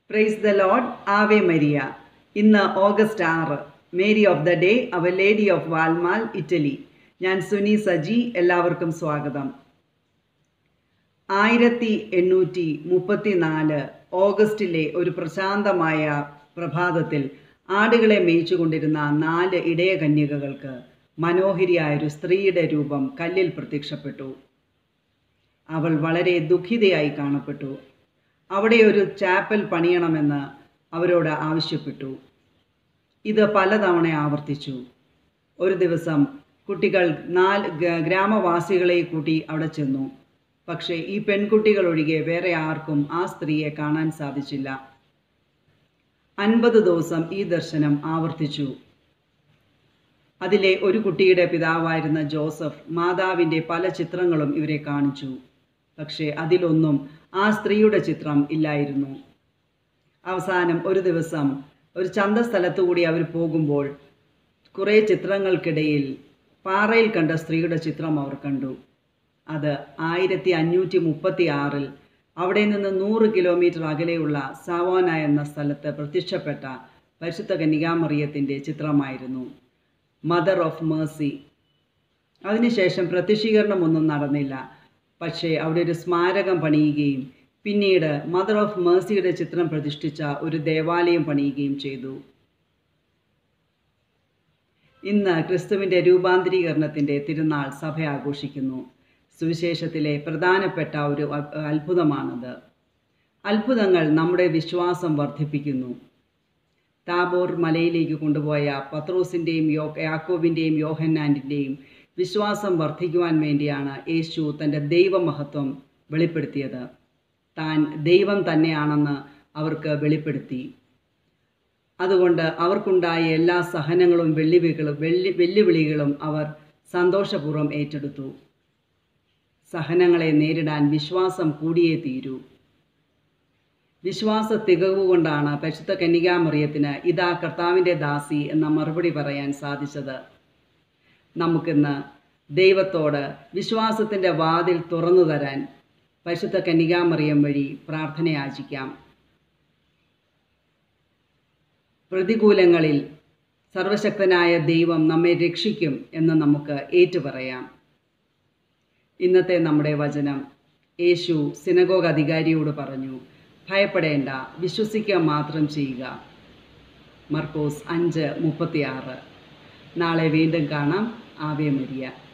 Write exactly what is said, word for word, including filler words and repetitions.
Price the lord. Ave Maria. ഇന്ന് August ആറ്, Mary of the day, our lady of Valmala, Italy. ഞാൻ സുനി സജി. എല്ലാവർക്കും സ്വാഗതം. ആയിരത്തി എണ്ണൂറ്റി മുപ്പത്തി നാല് ഓഗസ്റ്റിലെ ഒരു പ്രശാന്തമായ പ്രഭാതത്തിൽ ആടുകളെ മേയിച്ചുകൊണ്ടിരുന്ന നാല് ഇടയ കന്യകകൾക്ക് മനോഹരിയായൊരു സ്ത്രീയുടെ രൂപം കല്ലിൽ പ്രത്യക്ഷപ്പെട്ടു. അവൾ വളരെ ദുഃഖിതയായി കാണപ്പെട്ടു. അവിടെ ഒരു ചാപ്പൽ പണിയണമെന്ന് അവരോട് ആവശ്യപ്പെട്ടു. ഇത് പലതവണ ആവർത്തിച്ചു. ഒരു ദിവസം കുട്ടികൾ നാല് ഗ്രാമവാസികളെ കൂട്ടി അവിടെ ചെന്നു. പക്ഷേ ഈ പെൺകുട്ടികൾ ഒഴികെ വേറെ ആർക്കും ആ സ്ത്രീയെ കാണാൻ സാധിച്ചില്ല. അൻപത് ദിവസം ഈ ദർശനം ആവർത്തിച്ചു. അതിലെ ഒരു കുട്ടിയുടെ പിതാവായിരുന്ന ജോസഫ് മാതാവിൻ്റെ പല ചിത്രങ്ങളും ഇവരെ കാണിച്ചു. പക്ഷേ അതിലൊന്നും ആ സ്ത്രീയുടെ ചിത്രം ഇല്ലായിരുന്നു. അവസാനം ഒരു ദിവസം ഒരു ചന്തസ്ഥലത്തു കൂടി അവർ പോകുമ്പോൾ കുറേ ചിത്രങ്ങൾക്കിടയിൽ പാറയിൽ കണ്ട സ്ത്രീയുടെ ചിത്രം അവർ കണ്ടു. അത് ആയിരത്തി അഞ്ഞൂറ്റി മുപ്പത്തി ആറിൽ അവിടെ നിന്ന് നൂറ് കിലോമീറ്റർ അകലെയുള്ള സാവോന എന്ന സ്ഥലത്ത് പ്രത്യക്ഷപ്പെട്ട പരിശുദ്ധ കന്യകാമറിയത്തിൻ്റെ ചിത്രമായിരുന്നു, മദർ ഓഫ് മേഴ്സി. അതിനുശേഷം പ്രത്യക്ഷീകരണമൊന്നും നടന്നില്ല. പക്ഷേ അവിടെ ഒരു സ്മാരകം പണിയുകയും പിന്നീട് മദർ ഓഫ് മേഴ്സിയുടെ ചിത്രം പ്രതിഷ്ഠിച്ച ഒരു ദേവാലയം പണിയുകയും ചെയ്തു. ഇന്ന് ക്രിസ്തുവിൻ്റെ രൂപാന്തരീകരണത്തിൻ്റെ തിരുനാൾ സഭ ആഘോഷിക്കുന്നു. സുവിശേഷത്തിലെ പ്രധാനപ്പെട്ട ഒരു അത്ഭുതമാണത്. അത്ഭുതങ്ങൾ നമ്മുടെ വിശ്വാസം വർദ്ധിപ്പിക്കുന്നു. താബോർ മലയിലേക്ക് കൊണ്ടുപോയ പത്രോസിൻ്റെയും യോ യാക്കോബിൻ്റെയും യോഹന്നാൻ്റെയും വിശ്വാസം വർദ്ധിക്കുവാൻ വേണ്ടിയാണ് യേശു തൻ്റെ ദൈവമഹത്വം വെളിപ്പെടുത്തിയത്. താൻ ദൈവം തന്നെയാണെന്ന് അവർക്ക് വെളിപ്പെടുത്തി. അതുകൊണ്ട് അവർക്കുണ്ടായ എല്ലാ സഹനങ്ങളും വെല്ലുവിളികളും വെല്ലു വെല്ലുവിളികളും അവർ സന്തോഷപൂർവ്വം ഏറ്റെടുത്തു. സഹനങ്ങളെ നേരിടാൻ വിശ്വാസം കൂടിയേ തീരൂ. വിശ്വാസ തികവ് കൊണ്ടാണ് പരിശുദ്ധ കന്യകാമറിയത്തിന് ഇതാ കർത്താവിൻ്റെ ദാസി എന്ന മറുപടി പറയാൻ സാധിച്ചത്. നമുക്കിന്ന് ദൈവത്തോട് വിശ്വാസത്തിൻ്റെ വാതിൽ തുറന്നു തരാൻ പരിശുദ്ധ കന്യകാമറിയം വഴി പ്രാർത്ഥന യാചിക്കാം. പ്രതികൂലങ്ങളിൽ സർവശക്തനായ ദൈവം നമ്മെ രക്ഷിക്കും എന്ന് നമുക്ക് ഏറ്റുപറയാം. ഇന്നത്തെ നമ്മുടെ വചനം, യേശു സിനഗോഗ് അധികാരിയോട് പറഞ്ഞു, ഭയപ്പെടേണ്ട, വിശ്വസിക്കുക മാത്രം ചെയ്യുക. മർക്കോസ് അഞ്ച് മുപ്പത്തി ആറ്. നാളെ വീണ്ടും കാണാം. Ave Maria.